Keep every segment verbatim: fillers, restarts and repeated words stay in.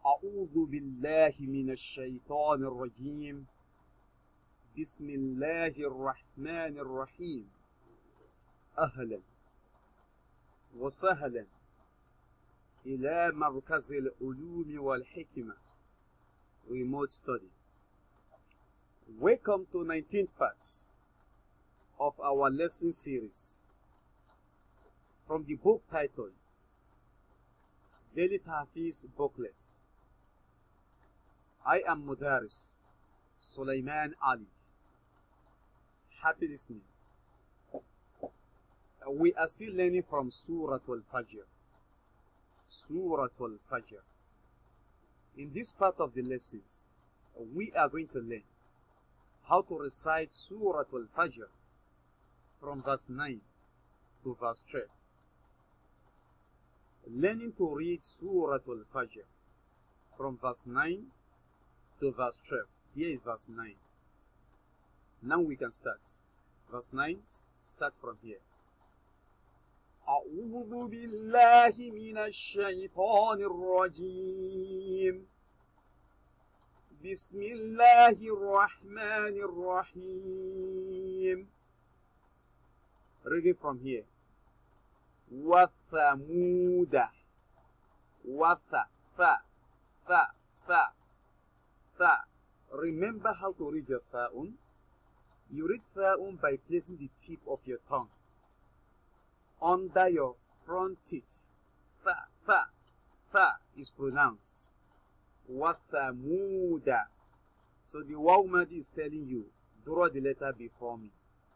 أعوذ بالله من الشيطان الرجيم. بسم الله الرحمن الرحيم. أهلا وسهلا إلى مركز العلوم والحكمة Remote Study. Welcome to nineteenth part of our lesson series from the book titled Daily Tahfiz Booklet. I am Mudaris Sulaiman Ali. Happy listening. We are still learning from Surah Al-Fajr. Surah Al-Fajr. In this part of the lessons, we are going to learn how to recite Surah Al-Fajr from verse nine to verse twelve. Learning to read Surah Al-Fajr from verse nine to verse twelve. Here is verse nine. Now we can start. Verse nine, start from here. أعوذ بالله من الشيطان الرجيم. بسم الله الرحمن الرحيم. Reading from here. وثمود. وث ث ث ث ث. Remember how to read your tha'un? You read tha'un by placing the tip of your tongue under your front teeth. Tha, tha, tha is pronounced. Wathamuda. So the waw madi is telling you, draw the letter before me.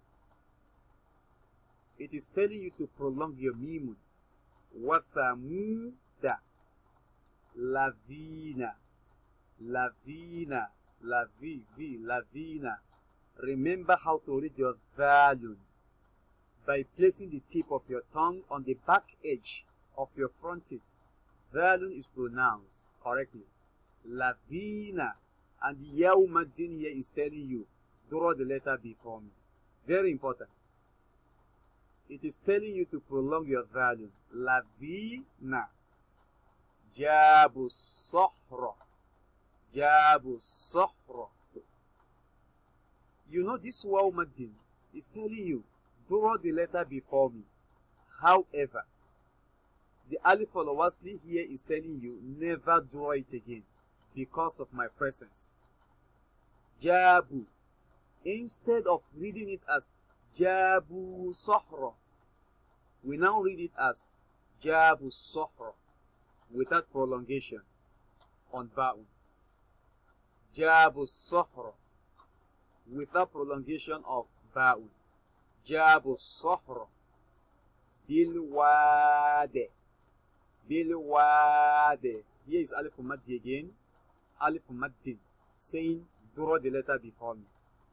It is telling you to prolong your mimun. Wathamuda. Lavina. Lavina. Lavi, vi, lavina. Remember how to read your value by placing the tip of your tongue on the back edge of your front teeth. Valun is pronounced correctly. Lavina. And the Yawmaddin here is telling you, draw the letter before me. Very important. It is telling you to prolong your value. Lavina. Jabu Sohra. Jabu Sohra. You know this Yawmaddin is telling you, draw the letter before me. However, the alif al-wasli here is telling you never draw it again because of my presence. Jabu. Instead of reading it as Jabu Sohra, we now read it as Jabu Sohra without prolongation on Ba'un. Jabu Sohra without prolongation of Ba'un. Jabu Sohra. Bilwade. Bilwade. Here is Alif Maddi again. Alif Maddin. Saying, draw the letter before me.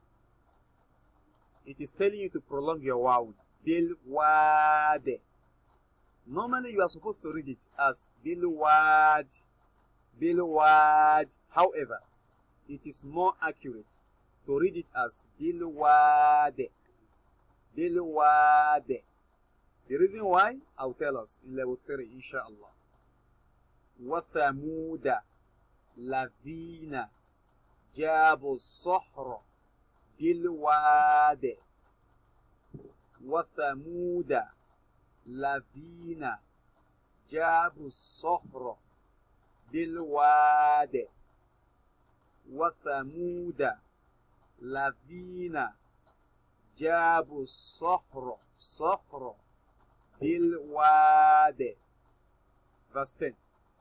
It is telling you to prolong your waw. Bilwade. Normally you are supposed to read it as Bilwad. Bilwad. However, it is more accurate to read it as Bilwade. Bilwade. The reason why, I'll tell us in level three, inshallah. Wathamuda. Lavina. Jabu Sohra. Bilwade. Wathamuda. Lavina. Jabu Sohra. Bilwade. Wathamuda. Lavina. Jabu Sohra. Sohra. Bilwade. Verse ten.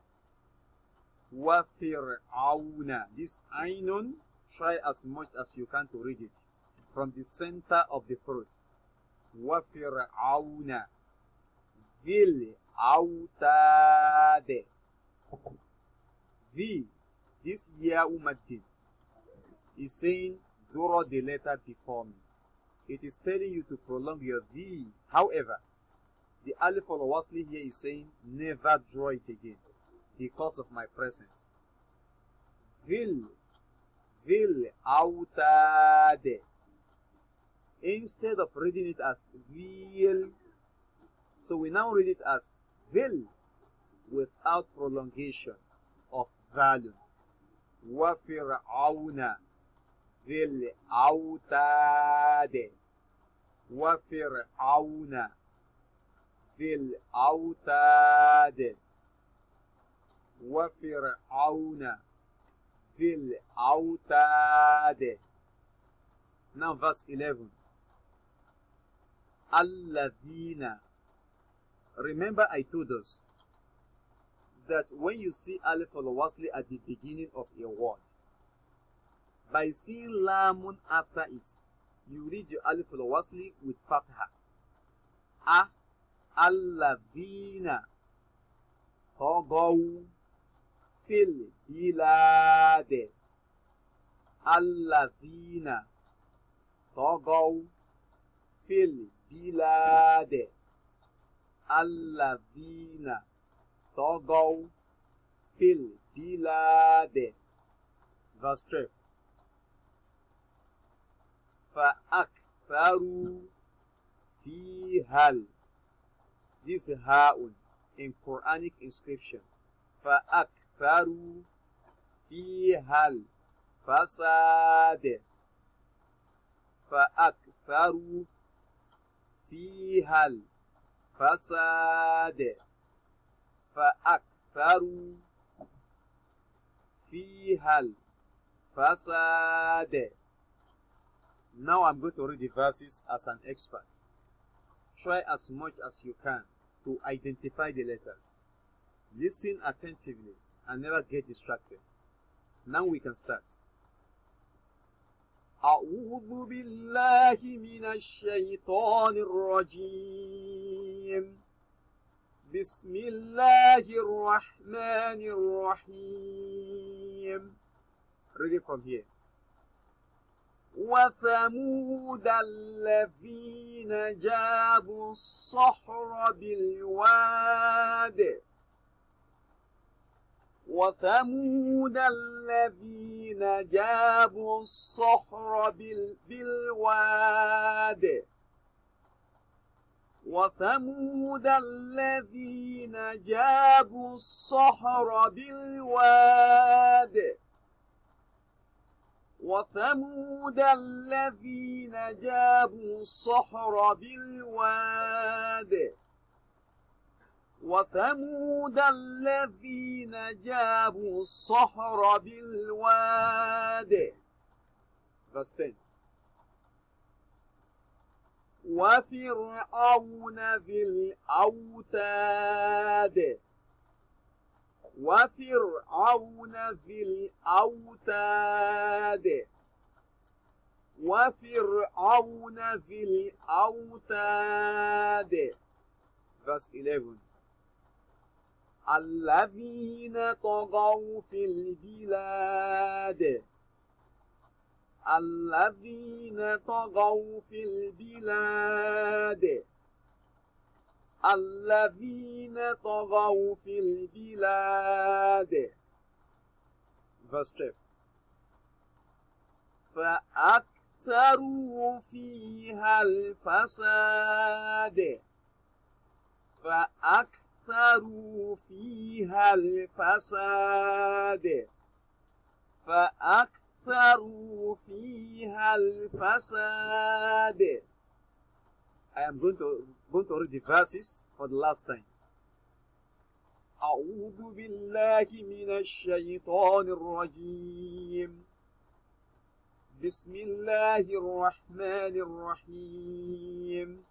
Wa Fir'auna. This Ainun, try as much as you can to read it from the center of the throat. Wa Fir'auna. Vil Autade. V. This Ya'umaddin is saying, draw the letter before me. It is telling you to prolong your V. However, the alif al-wasli here is saying, never draw it again because of my presence. Vil. Vil Autade. Instead of reading it as Vil, so we now read it as Vil without prolongation of ذال وفرعون ذي الأوتاد وفرعون ذي الأوتاد وفرعون ذي الأوتاد. Now verse eleven. Alladhina. Remember I told us that when you see Alif al-Wasli at the beginning of a word, by seeing Lamun after it, you read your Alif al-Wasli with Fatha. A, Alladhina Tagaw fil bilad. Alladhina Tagaw fil bilad. Alladhina Tagaw fil bilad. Verse twelve. فأكثروا فيها. This is Ha'un in Quranic inscription. فأكثروا فيها الفساد. فأكثروا فيها الفساد. فأكثروا فيها الفساد. Now I'm going to read the verses as an expert. Try as much as you can to identify the letters. Listen attentively and never get distracted. Now we can start. أعوذ بالله من الشيطان الرجيم. بسم الله الرحمن الرحيم. Read it from here. وثمود الذين جابوا الصخر بالواد. وثمود الذين جابوا الصخر بالواد. وثمود الذين جابوا الصخر بالواد. وثمود الذين جابوا الصخر بالواد. وثمود الذين جابوا الصخر بالواد. Verse ten. وفرعون ذي الأوتاد. وفرعون ذي الأوتاد. وفرعون ذي الأوتاد. Verse eleven. الذين طغوا في البلاد. الذين طغوا في البلاد. الذين طغوا في البلاد. Verse twelve. فأكثروا فيها الفساد. فأكثروا فيها الفساد. فأكثروا فيها الفساد. I am going to going to read the verses for the last time. أعوذ بالله من الشيطان الرجيم. بسم الله الرحمن الرحيم.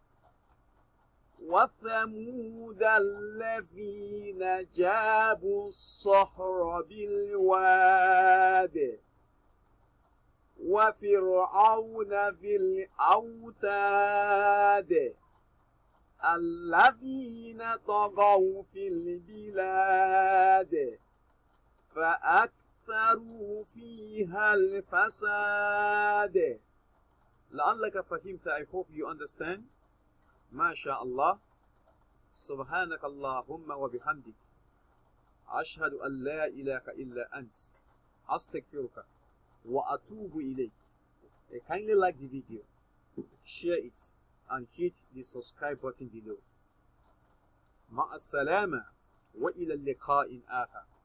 وثمود الذين جابوا الصخر بالواد. وفرعون ذي الأوتاد. الذين طغوا في البلاد. فأكثروا فيها الفساد. لعلك فهمت. I hope you understand. ما شاء الله. سبحانك اللهم وبحمدك أشهد أن لا إله إلا أنت أستغفرك وأتوب إليك. Kindly like the video, share it, and hit the subscribe button below. مع السلامة وإلى اللقاء آخر.